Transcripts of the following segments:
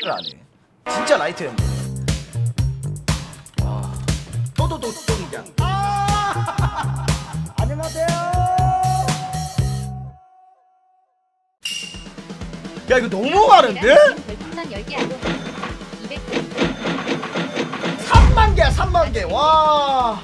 X를 안 해. 진짜 라이트 형들. 와. 또또또 동장. 안녕하세요. 야 이거 너무 많은데? 3만 개야 3만 개. 와.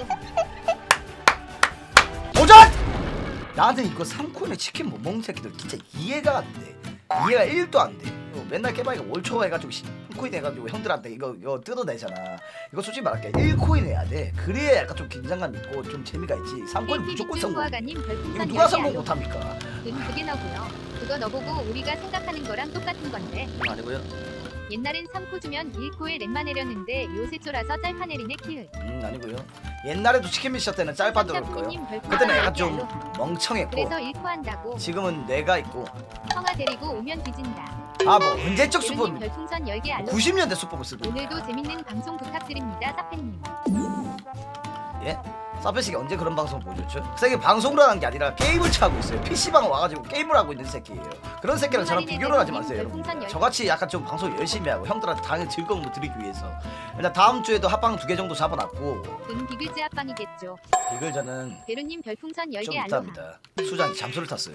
도전! 나는 이거 3코인에 치킨 못 먹는 새끼들 진짜 이해가 안 돼. 이해가 1도 안 돼. 맨날 깨바이가 월초 해가지고 3코인 해가지고 형들한테 이거 뜯어내잖아. 이거 솔직히 말할게 1코인 해야 돼. 그래야 약간 좀 긴장감 있고 좀 재미가 있지. 3코인 무조건 성공. 이거 누가 성공 못합니까? 돈 그게 너고요. 그거 너보고 우리가 생각하는 거랑 똑같은 건데. 아니고요. 옛날엔 3코 주면 1코에 랩만 내렸는데 요새 쫄아서 짤파 내리네 키읔. 아니고요. 옛날에도 치킨 미션 때는 짤파 들어올 거예요. 그때는 약간 좀 멍청했고. 그래서 1코 한다고. 지금은 내가 있고. 형아 데리고 오면 뒤진다. 아 뭐 언제적 수법? 별풍선 10개 알로. 90년대 수법을 쓰고. 오늘도 재밌는 방송 부탁드립니다, 사페님. 예? 사페식이 언제 그런 방송 보여줬죠? 그 새끼 방송을 하는 게 아니라 게임을 차고 있어요. PC방에 와가지고 게임을 하고 있는 새끼예요. 그런 새끼랑 저랑 비교를 하지 마세요, 여러분. 저같이 약간 좀 방송 열심히 하고 형들한테 당연히 즐거움을 드리기 위해서 일단 다음 주에도 합방 2개 정도 잡아놨고. 비글즈 합방이겠죠. 비글즈는 베루님 별풍선 10개 좀 알로. 있답니다. 수장이 잠수를 탔어요.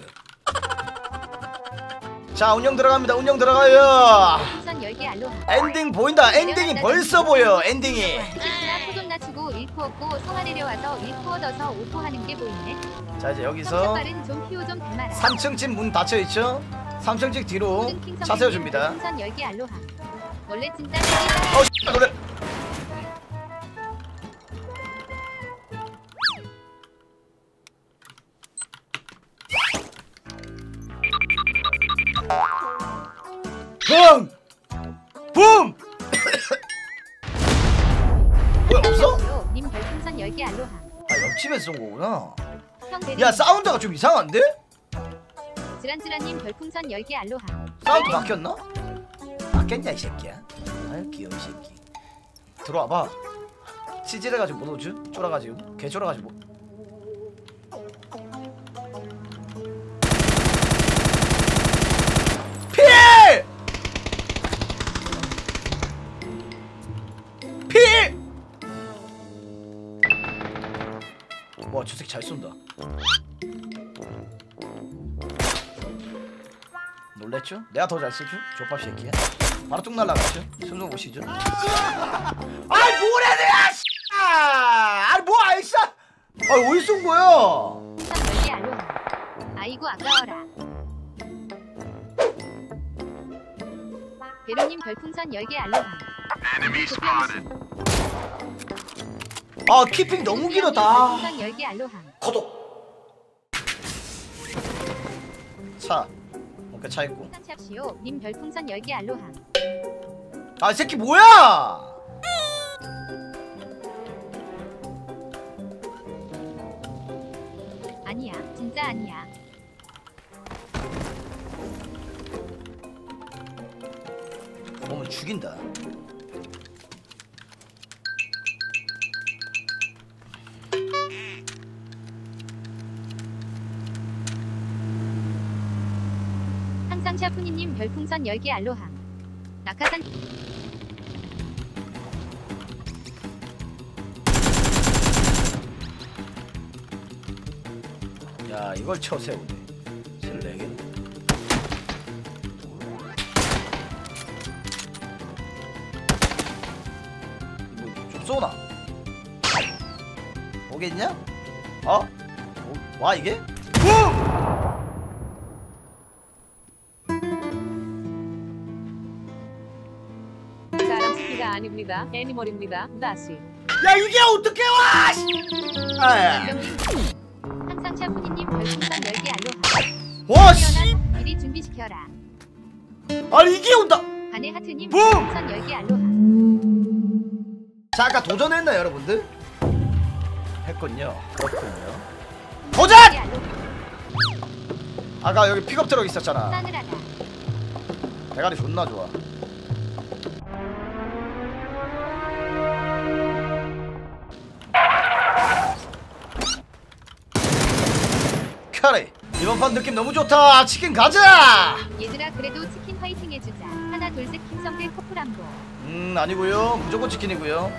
자 운영 들어갑니다. 운영 들어가요. 별풍선 10개 알로. 엔딩 보인다. 엔딩이 벌써 보여. 엔딩이. 소돈 낮추고 1코 얻고 성화 내려와서 1코 얻어서 5코 하는 게 보이네. 자 이제 여기서 좀 피우 좀 닮아라. 3층 집 문 닫혀있죠? 3층 집 뒤로 차 세워줍니다. 별풍선 10개 알로하. 원래 진짜 노래. 붐! 붐! 뭐야 없어? 님 별풍선 10개 알로하. 아 옆집에서 쏜 거구나. 형 야 사운드가 좀 이상한데? 지란지란님 별풍선 10개 알로하. 사운드 바뀌었나? 바뀌었냐 이 새끼야. 아유 귀여운 새끼. 들어와봐. 치질해가지고 못 오죠? 쫄아가지고 개 쫄아가지고. 필! 필! 와 저 새끼 잘 쏜다. 놀랬죠? 내가 더 잘 쏘죠? 족밥 새끼야. 바로 뚝 날라갔죠? 손좀 보시죠. 아이 뭐래야 씨! 아이 뭐 아이씨! 아 어디 쏜 거야? 10개 알로하. 아이고 아까워라. 베루님 별풍선 10개 알로하. 아 키핑 너무 길었다. 별풍선 10개 알로하. 구독. 차. 오케이 차 있고. 샵시오. 님 별풍선 10개 알로하. 아 이 새끼 뭐야? 아니야 진짜 아니야. 보면 죽인다. 항상 샤프니님 별풍선 10개 알로하. 낙하산 야 이걸 쳐 세우네. 14개. 이거 좀 쏘나? 오겠냐? 어? 와 이게? 붐! 사람 스키가 아닙니다. 애니멀입니다. 다시. 야 이게 어떻게 와! 씨! 아, 항상 샤프니님 별풍선 10개 알로하. 와 씨! 미리 준비시켜라. 아니 이게 온다. 간의 하트님 붐! 별풍선 10개 알로하. 자 아까 도전했나요 여러분들? 했군요. 그렇군요. 도전! 10개 알로하. 아까 여기 픽업 트럭 있었잖아. 싸늘하다. 대가리 존나 좋아. 카레 이번 판 느낌 너무 좋다. 치킨 가자. 얘들아 그래도 치킨 화이팅 해주자. 하나 돌색 김성대 코프람보. 아니고요. 무조건 치킨이고요.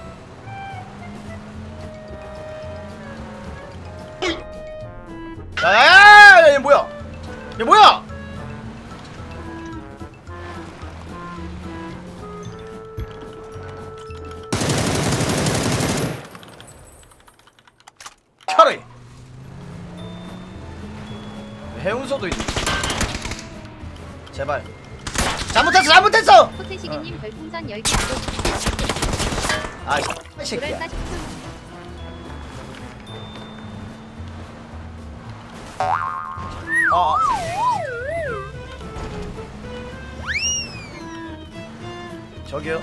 야야야, 얘 뭐야? 얘 뭐야? 차라리 해운소도 있네. 제발. 잘못했어. 호태시기님 별풍선 10개 알려주세요. 아, 이 새끼야. 그럴까 싶은 저기요.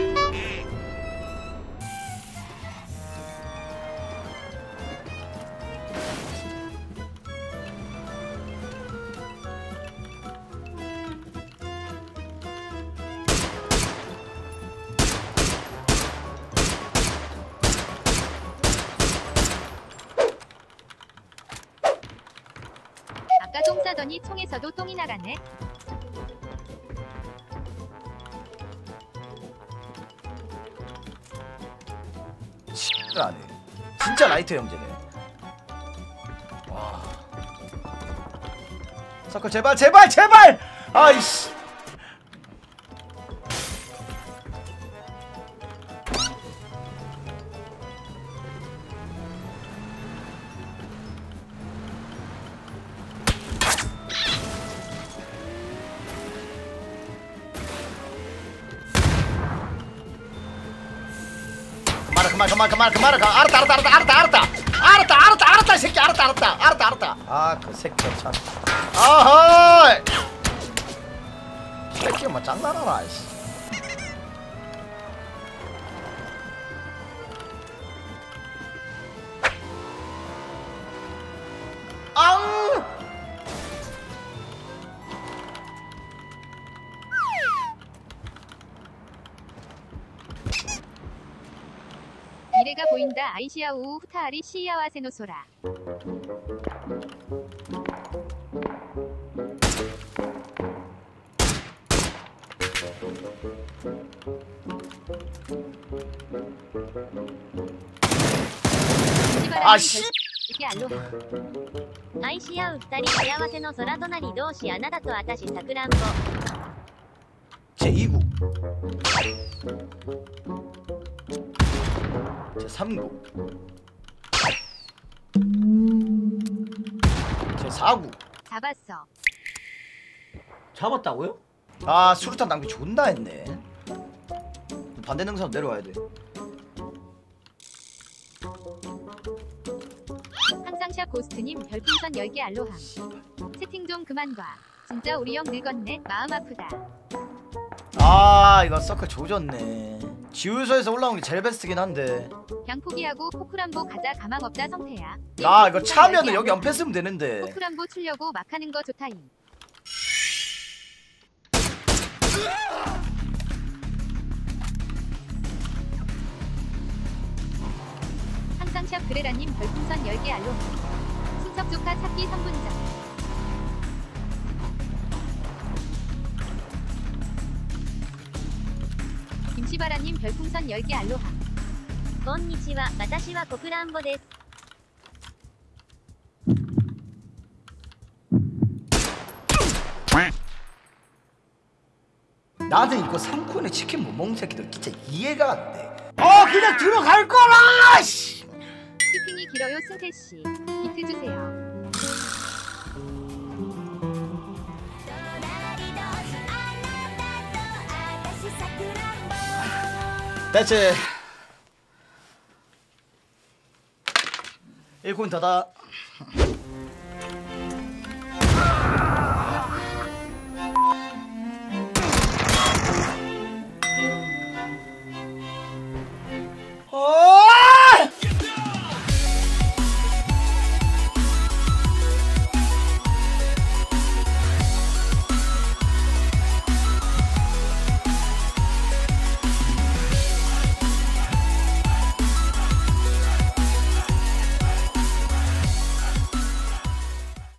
아까 똥 싸더니 총에서도 똥이 나가네. 안 해. 진짜 라이트 형제네. 와. 서클 제발. 아이씨. 그만. 알았다 이 새끼. 알았다. 아, 그 새끼 참. 아하. 새끼가 뭐 장난하나 이씨. 앙. 미래가 보인다. 아이시아 우우 후타하리 시야와 세노소라. 아 씨. 이게 알로하. 愛し合う二人幸せの空隣同士あなたとあたしさくらんぼ 제2구 제3구 제4구 잡았어. 잡았다고요? 아, 수류탄 낭비 존나 했네. 반대 능선으로 내려와야 돼. 항상샷 고스트님 별풍선 10개 알로하. 채팅 좀 그만 봐. 진짜 우리 형 늙었네. 마음 아프다. 아, 이거 서클 조졌네. 지우소에서 올라온 게 제일 베스트긴 한데. 그냥 포기하고 포크람보 가자. 가망 없다 성태야. 아, 이거 차면은 여기 연패 쓰면 되는데. 포크람보 추려고 막 하는 거 좋다잉. 항상샵 그레라님 별풍선 10개 알로하. 친척 조카 찾기 3분전. 김시바라님 별풍선 10개 알로하. こんにちは私はコクランボです 나는 이거 3콘에 치킨 못 먹는 새끼들 진짜 이해가 안 돼. 그냥 들어갈 거라. 씨. 피핑이 길어요 승태씨. 비트 주세요. 대체 1코인 더다.